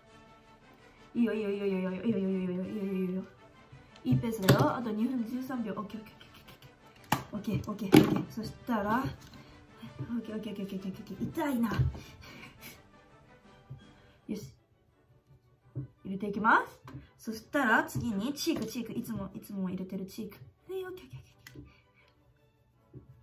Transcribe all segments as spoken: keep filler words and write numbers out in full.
いいよいいよいいよいいよいいよいいよいいよいいよいいよいいよいいよ。いいペースだよ。あとにふんじゅうさんびょう。オッケーオッケーオッケーオッケーオッケーオッケー。そしたらオッケーオッケーオッケーオッケーオッケー。痛いな。よし、入れていきます。そしたら次にチークチーク、いつもいつも入れてるチーク。はい、オッケーオッケーオッケー。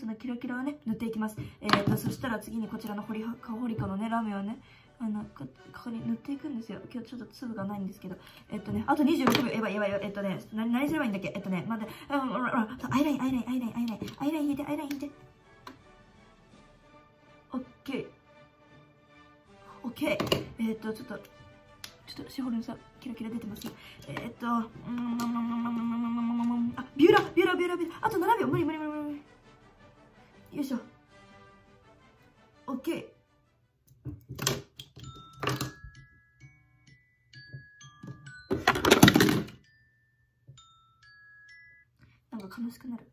スのキラキラをね塗っていきます。えー、っとそしたら次にこちらのホリカホリカのねラメをねあのここに塗っていくんですよ。今日ちょっと粒がないんですけど、えっとねあとにじゅうろくびょう。やばいやばいやばい。えっとね何何すればいいんだっけ。えっとね待って、うん、アイラインアイラインアイラインアイラインアイライン引いてアイライン引いて。オッケーオッケー。えー、っとちょっとちょっとシホルンさんキラキラ出てますよ。えー、っとうんあビューラビューラビューラビューラあとななびょう。無理無理無理無理。よいしょ。オッケー。なんか悲しくなる。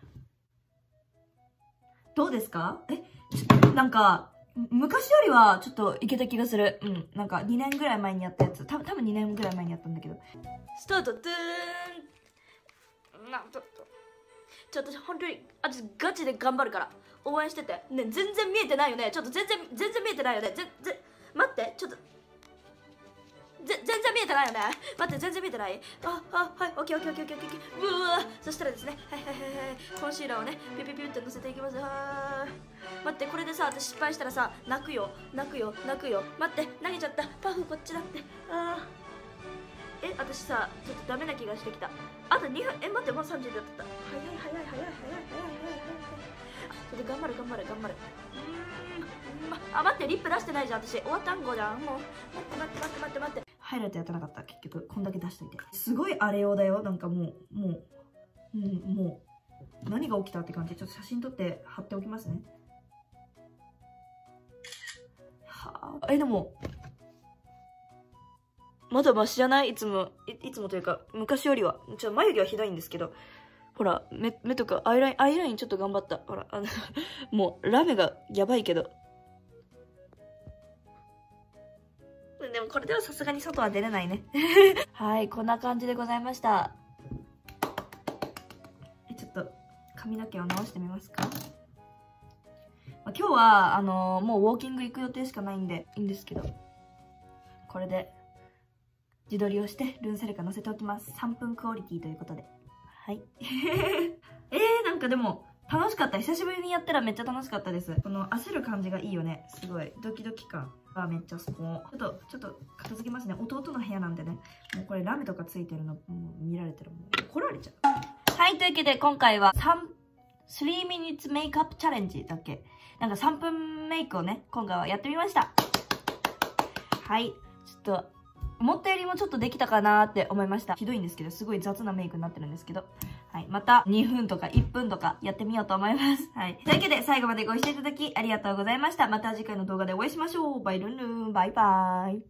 どうですか？えなんか昔よりはちょっといけた気がする。うん。なんかにねんぐらい前にやったやつ。た多分にねんぐらい前にやったんだけど。スタート。ドゥーン。なんと。ちょっと本当に、私ガチで頑張るから。応援してて。ね、全然見えてないよね。ちょっと全然、全然見えてないよね。ぜ、ぜ、待って、ちょっと。ぜ全然見えてないよね。待って、全然見えてない。あ、あ、はい、オッケーオッケーオッケーオッケーオッケー。うわそしたらですね、はいはいはいはい。コンシーラーをね、ピュピュピュってのせていきます。はー待って、これでさ、私失敗したらさ、泣くよ、泣くよ、泣くよ。待って、投げちゃった。パフこっちだって。あー。え、私さ、ちょっとダメな気がしてきた。あとにふん、え、待って、もうさんじゅうびょうだった。早い早い早い早い早い早い早い早い。ちょっと頑張る頑張る頑張る。うーん、あ、待って、リップ出してないじゃん、私。終わったんごじゃん。もう、待って待って待って待って待って。ハイライトやってなかった。結局こんだけ出しといてすごい荒れようだよ。なんかもうもう、うん、もう何が起きたって感じ。ちょっと写真撮って貼っておきますね。はあ、えでもまだマシじゃない？いつも い, いつもというか昔よりは。ちょっと眉毛はひどいんですけど、ほら 目, 目とかアイラインアイラインちょっと頑張った。ほらあのもうラメがやばいけど、でもこれではさすがに外は出れないねはい、こんな感じでございました。ちょっと髪の毛を直してみますか。まあ、今日はあのー、もうウォーキング行く予定しかないんでいいんですけど、これで自撮りをしてルンセルカ載せておきます。さんぷんクオリティということで。はいえー、なんかでも楽しかった。久しぶりにやったらめっちゃ楽しかったです。この焦る感じがいいよね。すごいドキドキ感がめっちゃそこ。ちょっとちょっと片付けますね。弟の部屋なんでね、もうこれラメとかついてるのもう見られてる。もう怒られちゃう。はい、というわけで今回はさん スリーミニッツメイクアップチャレンジだっけ、なんかさんぷんメイクをね今回はやってみました。はい、ちょっと思ったよりもちょっとできたかなーって思いました。ひどいんですけど、すごい雑なメイクになってるんですけど、はい、またにふんとかいっぷんとかやってみようと思います。はい。というわけで最後までご視聴いただきありがとうございました。また次回の動画でお会いしましょう。バイルンルン、バイバーイ。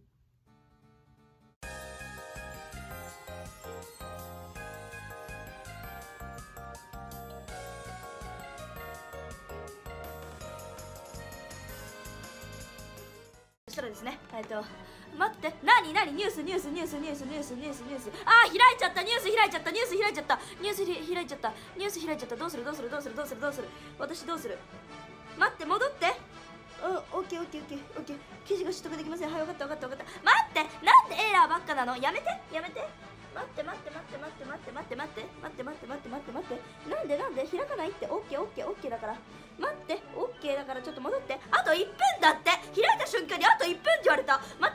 そしたらですね、えっと待って、なになに、ニュースニュースニュースニュースニュースニュースニュース、あー開いちゃった、ニュース開いちゃった、ニュース開いちゃった、ニュース開いちゃった、ニュース開いちゃった。どうするどうするどうするどうするどうする、私どうする。待って、戻って。うん、オッケーオッケーオッケーオッケー。記事が取得できません。はい、分かった分かった分かった。待って、なんでエラーばっかなの。やめてやめて。待って待って待って待って待って待って待って待って待って待って待って待って、なんでなんで開かないって。オッケーオッケーオッケーだから、待って、オッケーだからちょっと戻って。あといっぷんだって。開いた瞬間にあといっぷんって言われた。待って